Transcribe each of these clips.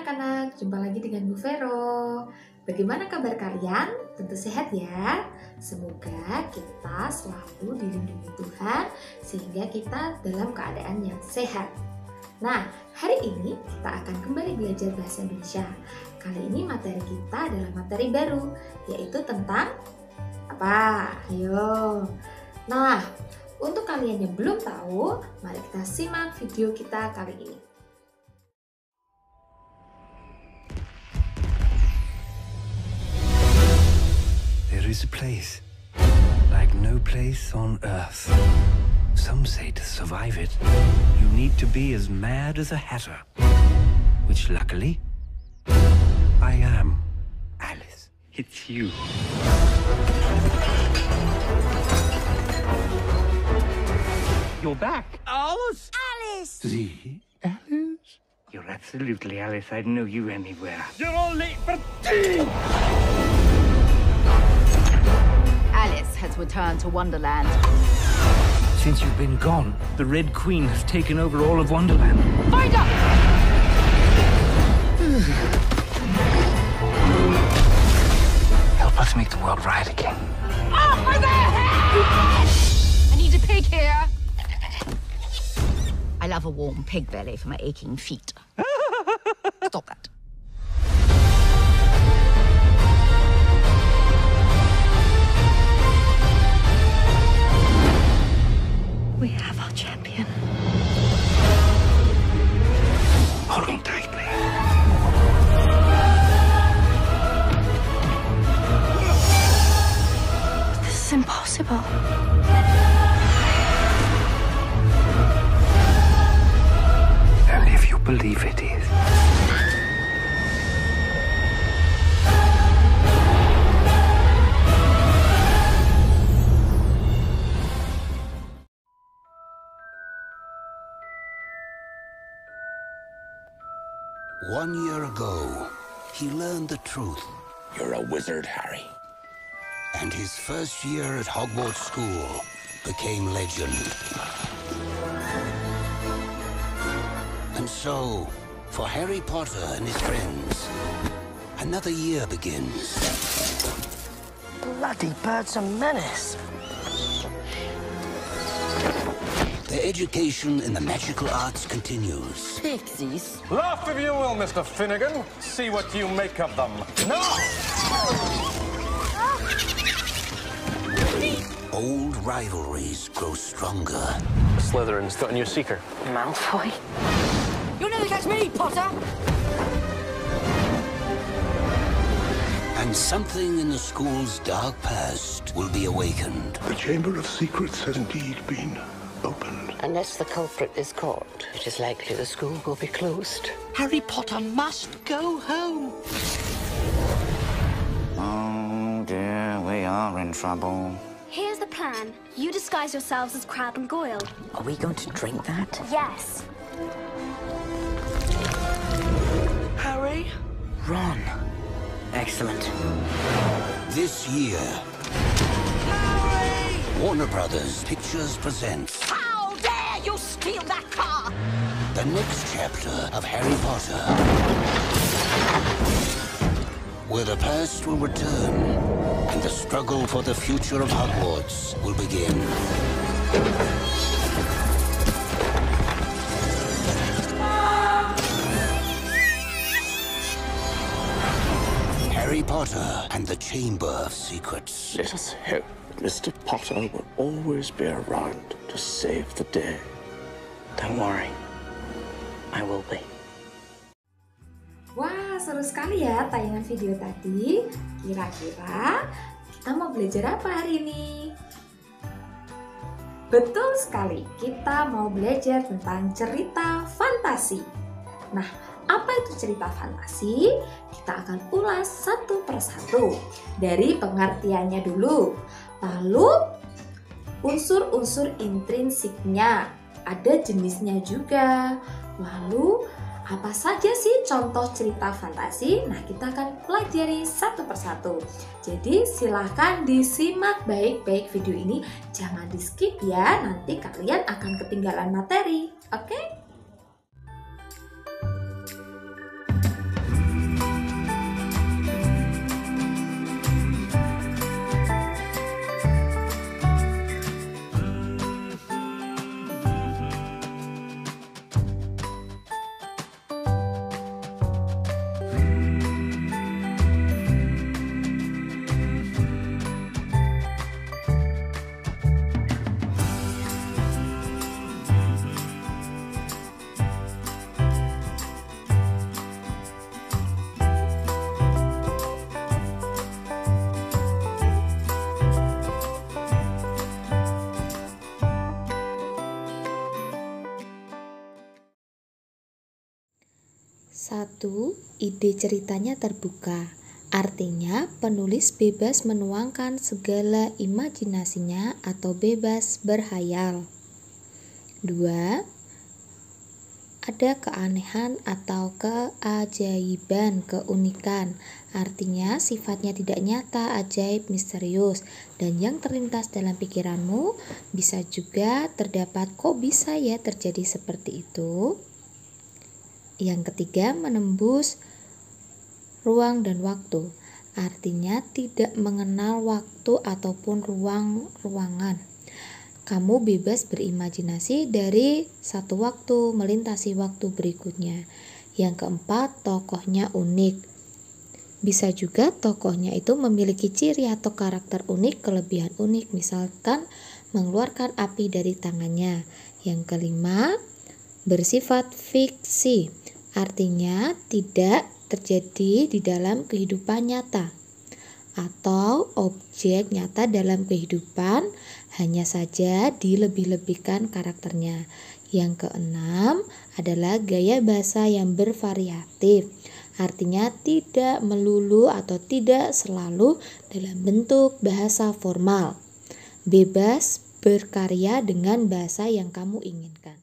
anak-anak, jumpa lagi dengan Bu Vero. Bagaimana kabar kalian? Tentu sehat ya. Semoga kita selalu dilindungi Tuhan sehingga kita dalam keadaan yang sehat. Nah, hari ini kita akan kembali belajar bahasa Indonesia. Kali ini materi kita adalah materi baru, yaitu tentang apa? Ayo. Nah, untuk kalian yang belum tahu, mari kita simak video kita kali ini. There is a place like no place on earth. Some say to survive it, you need to be as mad as a hatter. Which luckily, I am. Alice, it's you. You're back. Alice! Alice! The Alice? You're absolutely Alice. I'd know you anywhere. You're all late for tea! Alice has returned to Wonderland. Since you've been gone, the Red Queen has taken over all of Wonderland. Find her! Help us make the world right again. Off with their heads! I need a pig here. I love a warm pig belly for my aching feet. Stop that. We have our champion. Hold on tightly. This is impossible. Only if you believe it is. One year ago, he learned the truth. You're a wizard, Harry. And his first year at Hogwarts School became legend. And so, for Harry Potter and his friends, another year begins. Bloody bird's a menace. Their education in the magical arts continues. Pixies. Laugh if you will, Mr. Finnegan. See what you make of them. No! Old rivalries grow stronger. Slytherin's got a new seeker. Malfoy. You'll never catch me, Potter! And something in the school's dark past will be awakened. The Chamber of Secrets has indeed been opened. Unless the culprit is caught, it is likely the school will be closed. Harry Potter must go home. Oh dear, we are in trouble. Here's the plan. You disguise yourselves as Crabbe and Goyle. Are we going to drink that? Yes. Harry? Ron. Excellent. This year, Warner Brothers Pictures presents How dare you steal that car! the next chapter of Harry Potter, where the past will return and the struggle for the future of Hogwarts will begin. Harry Potter and the Chamber of Secrets. Let us hope that Mr. Potter will always be around to save the day. Don't worry. I will be. Wah, seru sekali ya tayangan video tadi. Kira-kira kita mau belajar apa hari ini? Betul sekali, kita mau belajar tentang cerita fantasi. Nah, apa itu cerita fantasi? Kita akan ulas satu persatu dari pengertiannya dulu. Lalu unsur-unsur intrinsiknya, ada jenisnya juga. Lalu apa saja sih contoh cerita fantasi? Nah, kita akan pelajari satu persatu. Jadi silahkan disimak baik-baik video ini, jangan di skip ya, nanti kalian akan ketinggalan materi. Oke? 1. Ide ceritanya terbuka. Artinya, penulis bebas menuangkan segala imajinasinya atau bebas berhayal. 2. Ada keanehan atau keajaiban, keunikan. Artinya, sifatnya tidak nyata, ajaib, misterius. Dan yang terlintas dalam pikiranmu bisa juga terdapat, kok bisa ya terjadi seperti itu? Yang ketiga, menembus ruang dan waktu. Artinya, tidak mengenal waktu ataupun ruangan. Kamu bebas berimajinasi dari satu waktu melintasi waktu berikutnya. Yang keempat, tokohnya unik. Bisa juga tokohnya itu memiliki ciri atau karakter unik, kelebihan unik, misalkan mengeluarkan api dari tangannya. Yang kelima, bersifat fiksi. Artinya tidak terjadi di dalam kehidupan nyata atau objek nyata dalam kehidupan, hanya saja dilebih-lebihkan karakternya. Yang keenam adalah gaya bahasa yang bervariatif. Artinya tidak melulu atau tidak selalu dalam bentuk bahasa formal. Bebas berkarya dengan bahasa yang kamu inginkan.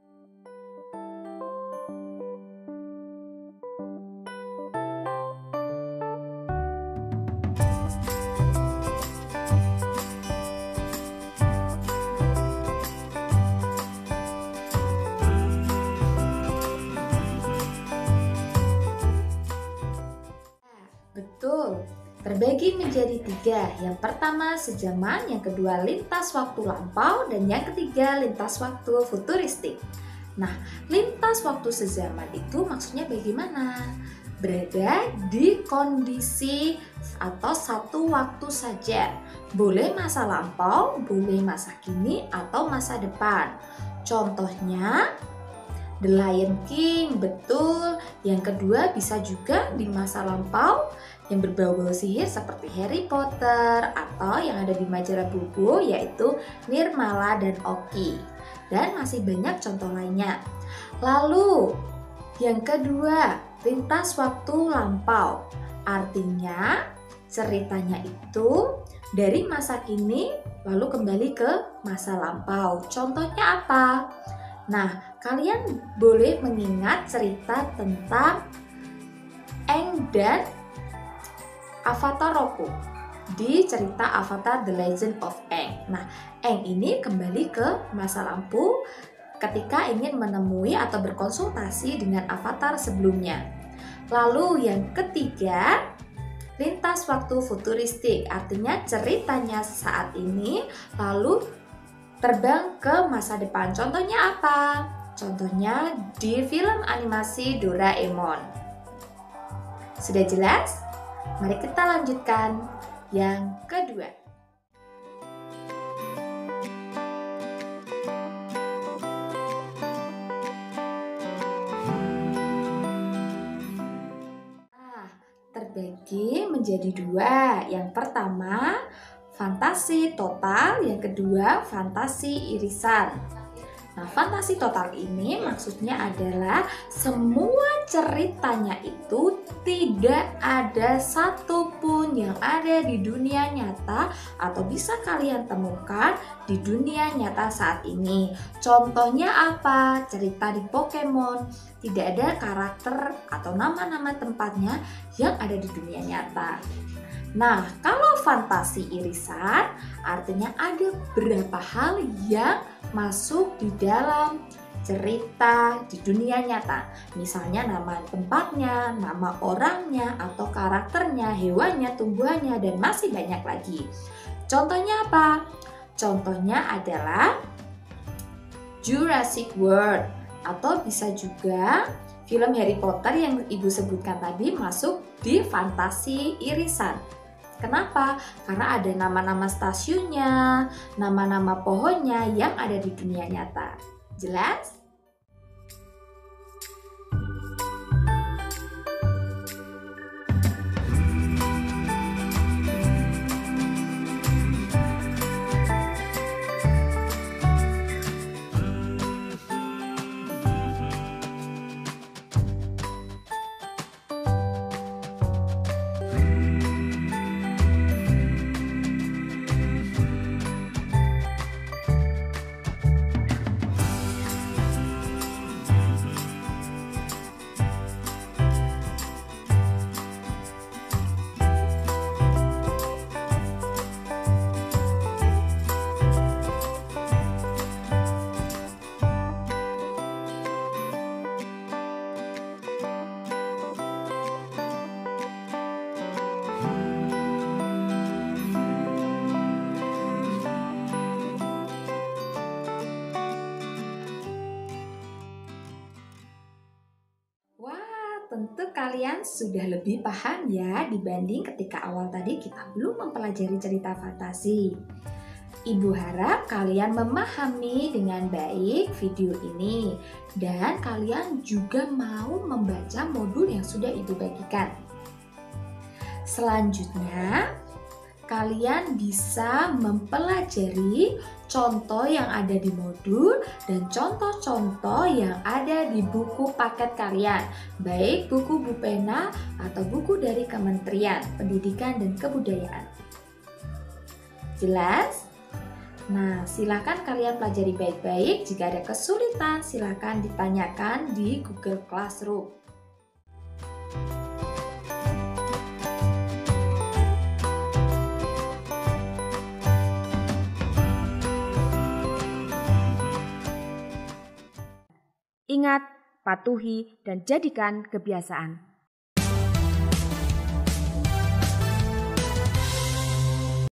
Betul, terbagi menjadi 3. Yang pertama sejaman, yang kedua lintas waktu lampau, dan yang ketiga lintas waktu futuristik. Nah, lintas waktu sejaman itu maksudnya bagaimana? Berada di kondisi atau satu waktu saja. Boleh masa lampau, boleh masa kini, atau masa depan. Contohnya The Lion King, betul. Yang kedua bisa juga di masa lampau yang berbau-bau sihir seperti Harry Potter, atau yang ada di majalah buku yaitu Nirmala dan Oki. Dan masih banyak contoh lainnya. Lalu yang kedua, lintas waktu lampau. Artinya ceritanya itu dari masa kini lalu kembali ke masa lampau. Contohnya apa? Nah, kalian boleh mengingat cerita tentang Aang dan Avatar Roku di cerita Avatar The Legend of Aang. Nah, Aang ini kembali ke masa lampau ketika ingin menemui atau berkonsultasi dengan Avatar sebelumnya. Lalu yang ketiga, lintas waktu futuristik. Artinya ceritanya saat ini lalu terbang ke masa depan. Contohnya apa? Contohnya di film animasi Doraemon. Sudah jelas? Mari kita lanjutkan yang kedua. Terbagi menjadi 2. Yang pertama fantasi total, yang kedua fantasi irisan. Nah, fantasi total ini maksudnya adalah semua ceritanya itu tidak ada satupun yang ada di dunia nyata atau bisa kalian temukan di dunia nyata saat ini. Contohnya apa? Cerita di Pokemon, tidak ada karakter atau nama-nama tempatnya yang ada di dunia nyata. Nah, kalau fantasi irisan artinya ada beberapa hal yang masuk di dalam cerita di dunia nyata. Misalnya nama tempatnya, nama orangnya, atau karakternya, hewannya, tumbuhannya, dan masih banyak lagi. Contohnya apa? Contohnya adalah Jurassic World, atau bisa juga film Harry Potter yang Ibu sebutkan tadi masuk di fantasi irisan. Kenapa? Karena ada nama-nama stasiunnya, nama-nama pohonnya yang ada di dunia nyata. Jelas? tentu kalian sudah lebih paham ya dibanding ketika awal tadi kita belum mempelajari cerita fantasi. Ibu harap kalian memahami dengan baik video ini dan kalian juga mau membaca modul yang sudah Ibu bagikan. Selanjutnya, kalian bisa mempelajari contoh yang ada di modul dan contoh-contoh yang ada di buku paket kalian, baik buku Bupena atau buku dari Kementerian Pendidikan dan Kebudayaan. Jelas? Nah, silakan kalian pelajari baik-baik. Jika ada kesulitan, silakan ditanyakan di Google Classroom. Ingat, patuhi dan jadikan kebiasaan.